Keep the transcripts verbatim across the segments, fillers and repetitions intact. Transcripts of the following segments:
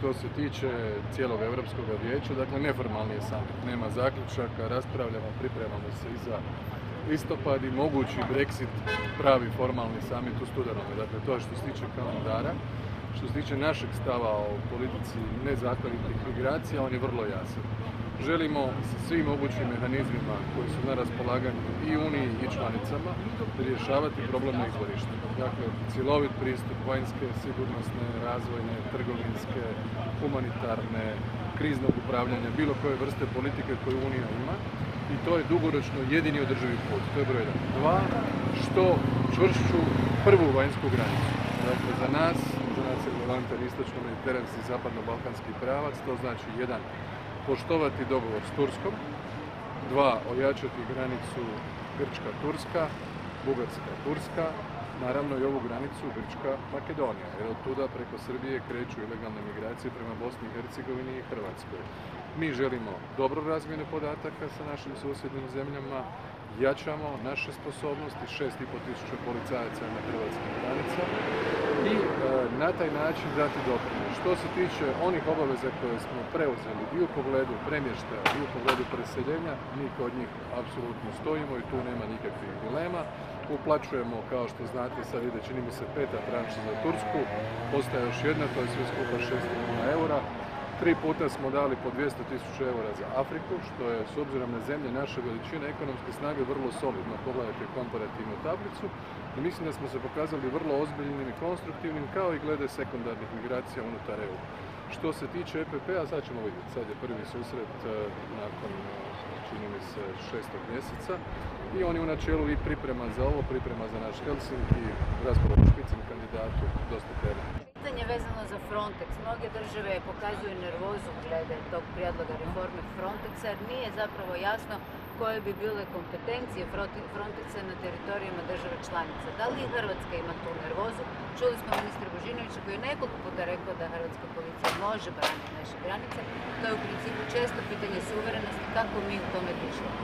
što se tiče cijelog Europskog vijeća, dakle neformalni je summit, nema zaključaka, raspravljamo, pripremamo se i za listopad i mogući Brexit, pravi formalni summit u studenome. Dakle, to je što se tiče kalendara. Što se tiče našeg stava o politici nezakonitih migracija, on je vrlo jasan. Želimo sa svim mogućim mehanizmima koji su na raspolaganju i Uniji i članicama rješavati problem na izvorištu. Dakle, cjelovit pristup vanjske, sigurnosne, razvojne, trgovinske, humanitarne, kriznog upravljanja, bilo koje vrste politike koju Unija ima. I to je dugoročno jedini održivi put. To je broj jedan. Dva, što čvršću prvu vanjsku granicu. Dakle, za nas, za nas je relevantan istočno-mediteranski i zapadno-balkanski pravac, to znači jedan, poštovati dogovor s Turskom, dva, ojačati granicu Grčka-Turska, Bugarska-Turska, naravno i ovu granicu Grčka-Makedonija, jer od tuda preko Srbije kreću ilegalne migracije prema Bosni i Hercegovini i Hrvatskoj. Mi želimo dobru razmjenu podataka sa našim susjednim zemljama, jačamo naše sposobnosti, šest i pol tisuća policajaca na hrvatskim granicama i e, na taj način dati doprinos. Što se tiče onih obaveza koje smo preuzeli i u pogledu premještaja i u pogledu preseljenja, mi kod njih apsolutno stojimo i tu nema nikakvih dilema. Uplaćujemo, kao što znate, sad ide, čini mi se, peta tranša za Tursku, ostaje još jedna, to je sve skupa šest milijuna eura. Tri puta smo dali po dvjesto tisuća eura za Afriku, što je s obzirom na zemlje naše veličine ekonomske snage vrlo solidno. Pogledajte komparativnu tablicu i mislim da smo se pokazali vrlo ozbiljnim i konstruktivnim, kao i glede sekundarnih migracija unutar E U. Što se tiče E P P-a, sad ćemo vidjeti, sad je prvi susret nakon, čini mi se, šestog mjeseca i on je u načelu i priprema za ovo, priprema za naš Helsinki, raspravu o špicen kandidatu, dosta tema. Pitanje vezano za Frontex. Mnoge države pokazuju nervozu glede tog prijedloga reforme Frontexa, jer nije zapravo jasno koje bi bile kompetencije Frontexa na teritorijima države članica. Da li Hrvatska ima tu nervozu? Čuli smo ministra Božinovića koji je nekoliko puta rekao da hrvatska policija može braniti naše granice. To je u principu često pitanje suverenosti. Kako mi u tome pišemo?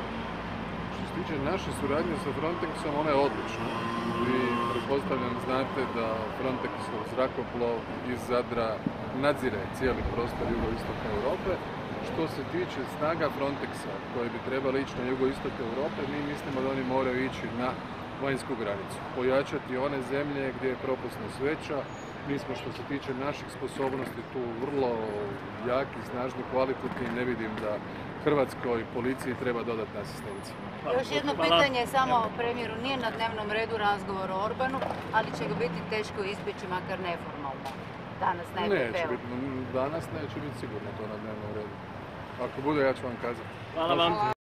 Što se tiče naše suradnje sa Frontexom, ona je odlična. Vi, pretpostavljam, znate da Frontexov zrakoplov iz Zadra nadzire cijeli prostor jugoistoka Europe. Što se tiče snaga Frontexa koje bi trebali ići na jugoistok Europe, mi mislimo da oni moraju ići na vanjsku granicu. Pojačati one zemlje gdje je propusnost veća. Mi smo, što se tiče naših sposobnosti, tu vrlo jaki, snažni, kvalitetni i ne vidim da hrvatskoj policiji treba dodatna asistencija. Još jedno pitanje, samo premijeru, nije na dnevnom redu razgovor o Orbanu, ali će ga biti teško izbjeći, makar neformalno, danas na E P P-u. Neće biti, danas neće biti sigurno to na dnevnom redu. Ako bude, ja ću vam kazati. Hvala vam.